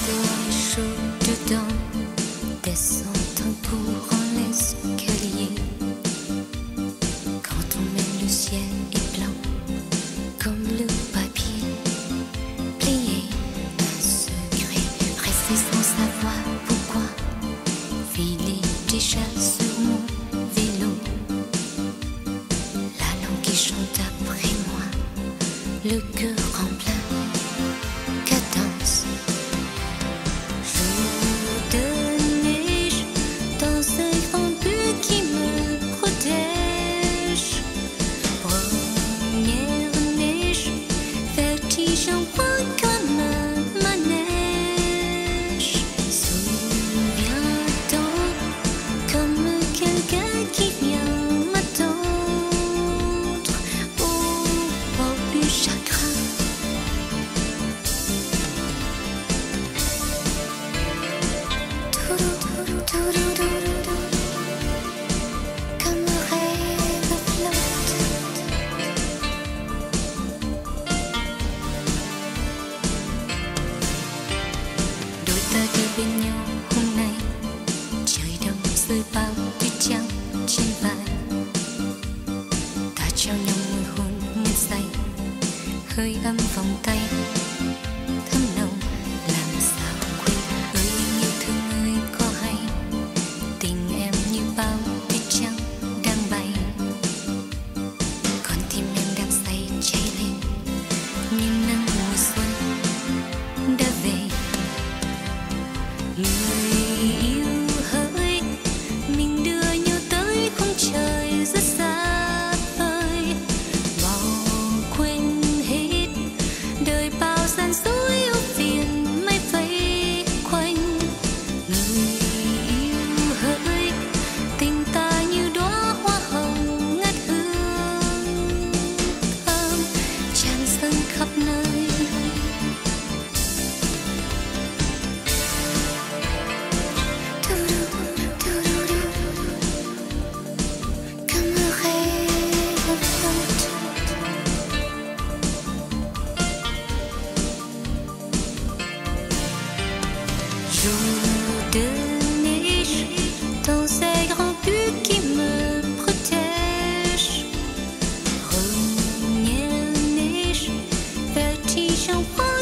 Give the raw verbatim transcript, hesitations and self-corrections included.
dehors et chaud dedans, descend en courant l'escalier. Quand on met le ciel est blanc, comme le papier plié. Un secret resté sans savoir pourquoi, filer déjà sur mon vélo. La langue qui chante après moi, le cœur en plein cadence. Jour de neige dans ce grand but qui me protège. Première neige, vertigeant comme un manège. Souviens-t'en comme quelqu'un qui vient m'attendre au bord du chagrin. Comme un rêve flotte. Đôi ta đi bên nhau hôm nay, trời đông rơi bao tuyết trắng trên vai. Ta trao nhau môi hôn ngất say, hơi ấm vòng tay thấm nồng. Làm sao quên ơi yêu thương ơi có hay, tình em như bao tuyết trắng đang bay. Con tim em đang say cháy lên như nắng mùa xuân đã về. Người yêu hỡi, mình đưa nhau tới khung trời rất xa vời. Bỏ quên hết đời bao gian dối ưu phiền mây vây quanh. Người yêu hỡi, tình ta như đóa hoa hồng ngát hương thơm tràn dâng khắp nơi. Comme un rêve flotte. Jour de neige dans ces grands buts qui me protègent. Première neige, vertigeant.